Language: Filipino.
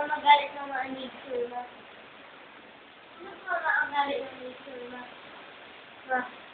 magalit ng mga nature mo. Ano pa ang galit ng nature mo? Ma.